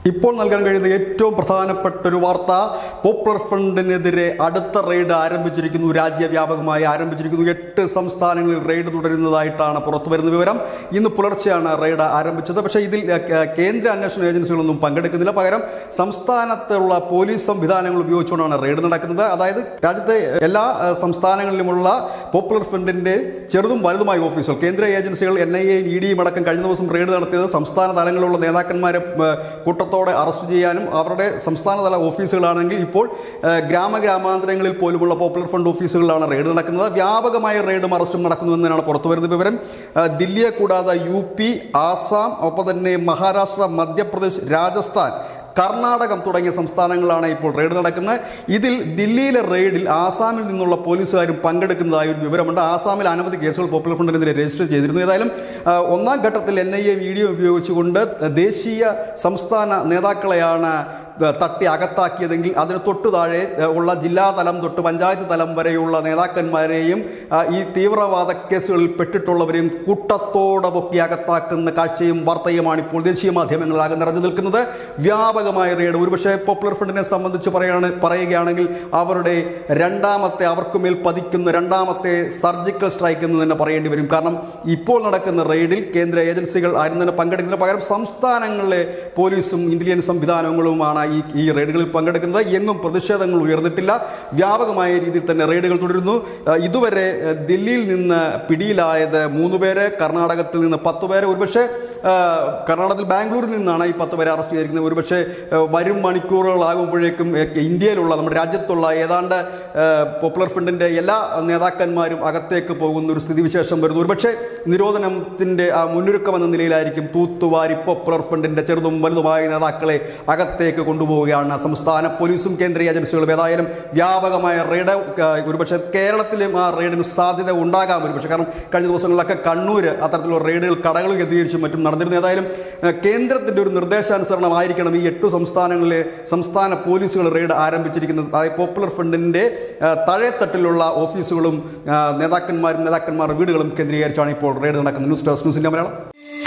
ഇപ്പോൾ നൽകാൻ കഴിയുന്ന ഏറ്റവും പ്രധാനപ്പെട്ട ഒരു വാർത്ത, പോപ്പുലർ ഫ്രണ്ടിനെതിരെ അടുത്ത റെയ്ഡ് ആരംഭിച്ചിരിക്കുന്നു. രാജ്യവ്യാപകമായി ആരംഭിച്ചിരിക്കുന്നു. 8 സംസ്ഥാനങ്ങളിൽ റെയ്ഡ് തുടരുന്നതായിട്ടാണ് പുറത്തുവരുന്ന വിവരം. ഇന്ന് പുലർച്ചെയാണ് റെയ്ഡ് ആരംഭിച്ചത്. പക്ഷേ ഇതിൽ കേന്ദ്ര അന്വേഷണ ഏജൻസികളൊന്നും പങ്കെടുക്കുന്നില്ല. പകരം സംസ്ഥാനത്തുള്ള പോലീസ് സംവിധാനങ്ങൾ ഉപയോഗിച്ചുകൊണ്ടാണ് റെയ്ഡ് നടക്കുന്നത്. അതായത് രാജ്യത്തെ എല്ലാ സംസ്ഥാനങ്ങളിലുമുള്ള പോപ്പുലർ ഫ്രണ്ടിന്റെ ചെറുതും വലുതുമായ ഓഫീസുകൾ, കേന്ദ്ര ഏജൻസികൾ, NIA, ED അടക്കം കഴിഞ്ഞ ദിവസം റെയ്ഡ് നടത്തിയത് സംസ്ഥാന തലങ്ങളിലുള്ള നേതാക്കന്മാരെ കൂട്ടത്തോടെ അറസ്റ്റ് ചെയ്യാനും അവരുടെ സംസ്ഥാനതല ഓഫീസുകളാണെങ്കിൽ ഇപ്പോൾ ഗ്രാമാന്തരങ്ങളിൽ പോലുമുള്ള പോപ്പുലർ ഫ്രണ്ട് ഓഫീസുകളിലാണ് റെയ്ഡ് നടക്കുന്നത്. വ്യാപകമായ റെയ്ഡും അറസ്റ്റും നടക്കുന്നുവെന്നാണ് പുറത്തുവരുന്ന വിവരം. ദില്ലിയെ കൂടാതെ UP, ആസാം, ഒപ്പം തന്നെ മഹാരാഷ്ട്ര, മധ്യപ്രദേശ്, രാജസ്ഥാൻ, കർണാടകം തുടങ്ങിയ സംസ്ഥാനങ്ങളാണ് ഇപ്പോൾ റെയ്ഡ് നടക്കുന്നത്. ഇതിൽ ദില്ലിയിലെ റെയ്ഡിൽ ആസാമിൽ നിന്നുള്ള പോലീസുകാരും പങ്കെടുക്കുന്നതായ ഒരു വിവരമുണ്ട്. ആസാമിൽ അനവധി കേസുകൾ പോപ്പുലർ ഫ്രണ്ടിനെതിരെ രജിസ്റ്റർ ചെയ്തിരുന്നു. ഏതായാലും ഒന്നാം ഘട്ടത്തിൽ NIA വീഡിയോ ഉപയോഗിച്ചുകൊണ്ട് ദേശീയ സംസ്ഥാന നേതാക്കളെയാണ് തട്ടി അകത്താക്കിയതെങ്കിൽ അതിന് തൊട്ടു താഴെ ഉള്ള ജില്ലാതലം തൊട്ട് പഞ്ചായത്ത് തലം വരെയുള്ള നേതാക്കന്മാരെയും ഈ തീവ്രവാദ കേസുകളിൽ പെട്ടിട്ടുള്ളവരെയും കൂട്ടത്തോടെ പൊക്കി അകത്താക്കുന്ന കാഴ്ചയും വാർത്തയുമാണ് ഇപ്പോൾ ദേശീയ മാധ്യമങ്ങളിലാകെ നിറഞ്ഞു നിൽക്കുന്നത്. വ്യാപകമായ റെയ്ഡ്. ഒരുപക്ഷെ പോപ്പുലർ ഫ്രണ്ടിനെ സംബന്ധിച്ച് പറയുകയാണെങ്കിൽ അവരുടെ അവർക്കുമേൽ പതിക്കുന്ന രണ്ടാമത്തെ സർജിക്കൽ സ്ട്രൈക്ക് എന്ന് തന്നെ പറയേണ്ടി വരും. കാരണം ഇപ്പോൾ നടക്കുന്ന റെയ്ഡിൽ കേന്ദ്ര ഏജൻസികൾ ആരും തന്നെ പങ്കെടുക്കുന്നതിന് പകരം സംസ്ഥാനങ്ങളിലെ പോലീസും ഇന്റലിജൻസ് സംവിധാനങ്ങളുമാണ് ഈ റെയ്ഡുകളിൽ പങ്കെടുക്കുന്നത്. എങ്ങും പ്രതിഷേധങ്ങൾ ഉയർന്നിട്ടില്ല. വ്യാപകമായ രീതിയിൽ തന്നെ റെയ്ഡുകൾ തുടരുന്നു. ഇതുവരെ ദില്ലിയിൽ നിന്ന് പിടിയിലായത് 3 പേര്, കർണാടകത്തിൽ നിന്ന് 10 പേര്. ഒരുപക്ഷെ കർണാടകത്തിൽ ബാംഗ്ലൂരിൽ നിന്നാണ് ഈ 10 പേരെ അറസ്റ്റ് ചെയ്തിരിക്കുന്നത്. ഒരുപക്ഷെ വരും മണിക്കൂറുകളാകുമ്പോഴേക്കും ഇന്ത്യയിലുള്ള നമ്മുടെ രാജ്യത്തുള്ള ഏതാണ്ട് പോപ്പുലർ ഫ്രണ്ടിന്റെ എല്ലാ നേതാക്കന്മാരും അകത്തേക്ക് പോകുന്ന ഒരു സ്ഥിതിവിശേഷം വരുന്നു. ഒരുപക്ഷെ നിരോധനത്തിന്റെ മുന്നൊരുക്കം എന്ന നിലയിലായിരിക്കും തൂത്തുവാരി പോപ്പുലർ ഫ്രണ്ടിന്റെ ചെറുതും വലുതുമായ നേതാക്കളെ അകത്തേക്ക് കൊണ്ടുപോവുകയാണ് സംസ്ഥാന പോലീസും കേന്ദ്ര ഏജൻസികളും. ഏതായാലും വ്യാപകമായ റെയ്ഡ്. ഒരുപക്ഷെ കേരളത്തിലും ആ റെയ്ഡിന് സാധ്യത ഉണ്ടാകാം. ഒരുപക്ഷെ കാരണം കഴിഞ്ഞ ദിവസങ്ങളിലൊക്കെ കണ്ണൂർ അത്തരത്തിലുള്ള റെയ്ഡുകൾ കടകൾ കേന്ദ്രീകരിച്ചും മറ്റും നടന്നിരുന്നു. ഏതായാലും കേന്ദ്രത്തിന്റെ ഒരു നിർദ്ദേശാനുസരണമായിരിക്കണം ഈ 8 സംസ്ഥാനങ്ങളിലെ സംസ്ഥാന പോലീസുകൾ റെയ്ഡ് ആരംഭിച്ചിരിക്കുന്നത്. അതായത് പോപ്പുലർ ഫ്രണ്ടിന്റെ താഴെത്തട്ടിലുള്ള ഓഫീസുകളും നേതാക്കന്മാരുടെ വീടുകളും കേന്ദ്രീകരിച്ചാണ് ഇപ്പോൾ റെയ്ഡ് നടക്കുന്നത്. News desk, news India Malayalam.